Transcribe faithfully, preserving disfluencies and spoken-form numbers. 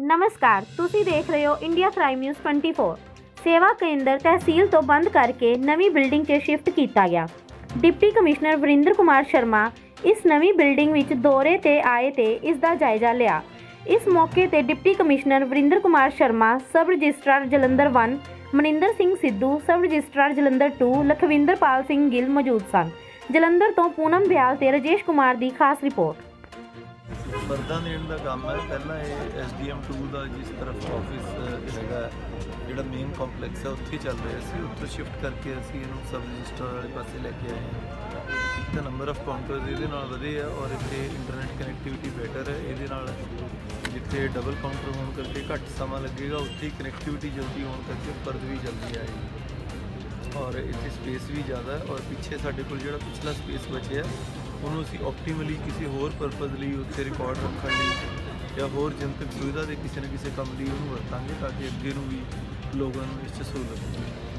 नमस्कार, तुसी देख रहे हो India crime news twenty four. सेवा केंद्र तहसील तो बंद करके नवी बिल्डिंग 'ਚ शिफ्ट किया गया। डिप्टी कमिश्नर वरिंदर कुमार शर्मा इस नवी बिल्डिंग विच दौरे ते आए ते इस दा जायजा लिया। इस मौके ते deputy commissioner Varinder Kumar Sharma, sub registrar Jalandhar one Maninder Singh Sidhu, sub registrar Jalandhar two Lakhwinder Pal Singh Gill मौजूद सन। जलंधर तो पूनम ब्याल ते राजेश कुमार की खास रिपोर्ट। ਵਰਦਾਂ ਦੇਣ ਦਾ ਕੰਮ ਹੈ। ਪਹਿਲਾਂ ਇਹ ਐਸ ਡੀ ਐਮ ਟੂ ਦਾ ਜਿਸ ਤਰਫ ਆਫਿਸ ਹੈਗਾ ਜਿਹੜਾ ਮੇਨ ਕੰਪਲੈਕਸ ਹੈ ਉੱਥੇ ਚੱਲ ਰਿਹਾ ਸੀ, ਉੱਥੋਂ ਸ਼ਿਫਟ ਕਰਕੇ ਅਸੀਂ ਇਹਨੂੰ ਸਬ ਰਜਿਸਟਰ ਵਾਲੇ ਪਾਸੇ ਲੈ ਕੇ ਆਏ ਹਾਂ। ਇੱਕ ਤਾਂ ਨੰਬਰ ਆਫ ਕਾਊਂਟਰਸ ਇਹਦੇ ਨਾਲ ਵਧੇ ਆ ਔਰ ਇੱਥੇ ਇੰਟਰਨੈਟ ਕਨੈਕਟੀਵਿਟੀ ਬੈਟਰ ਹੈ। ਇਹਦੇ ਨਾਲ ਜਿੱਥੇ ਡਬਲ ਕਾਊਂਟਰ ਹੋਣ ਕਰਕੇ ਘੱਟ ਸਮਾਂ ਲੱਗੇਗਾ, ਉੱਥੇ ਕਨੈਕਟੀਵਿਟੀ ਜਲਦੀ ਹੋਣ ਕਰਕੇ ਫਰਦ ਵੀ ਜਲਦੀ ਆਏਗੀ ਔਰ ਇੱਥੇ ਸਪੇਸ ਵੀ ਜ਼ਿਆਦਾ ਹੈ। ਔਰ ਪਿੱਛੇ ਸਾਡੇ ਕੋਲ ਜਿਹੜਾ ਪਿਛਲਾ ਸਪੇਸ ਬਚਿਆ ਉਹਨੂੰ ਅਸੀਂ ਆਪਟੀਮਲੀ ਕਿਸੇ ਹੋਰ ਪਰਪਜ਼ ਲਈ ਉੱਥੇ ਰਿਕਾਰਡ ਰੱਖਣ ਲਈ ਜਾਂ ਹੋਰ ਜਨਤਕ ਸੁਵਿਧਾ ਦੇ ਕਿਸੇ ਨਾ ਕਿਸੇ ਕੰਮ ਲਈ ਉਹਨੂੰ ਵਰਤਾਂਗੇ ਤਾਂ ਕਿ ਅੱਗੇ ਨੂੰ ਵੀ ਲੋਕਾਂ ਨੂੰ ਇਸ 'ਚ ਸਹੂਲਤ ਹੋਵੇ।